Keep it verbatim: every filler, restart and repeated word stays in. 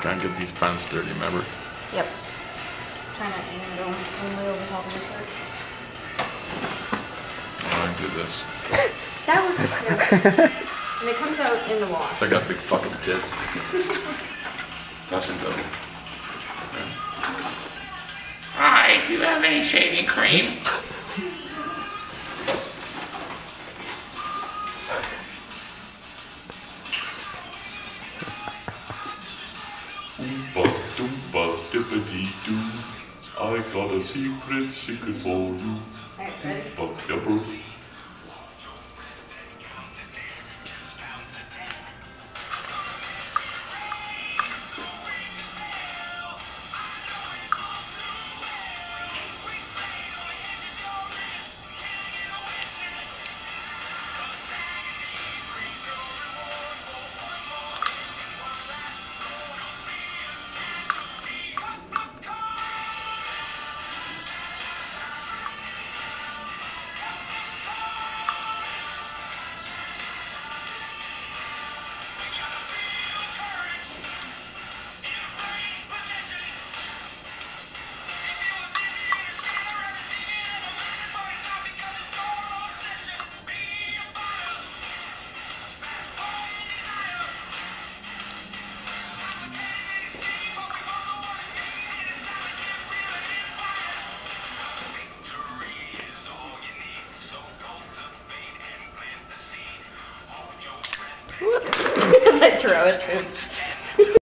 Can't get these pants dirty, remember? Yep. Trying to aim it only over top of the shirt. I do this. That looks good. And it comes out in the wash. So I got big fucking tits. That's a double. Okay. Hi, do you have any shaving cream? Oompa doompa dippity doo. I got a secret, secret for you. Alright, ready? Oompa yubber. As I throw it, oops.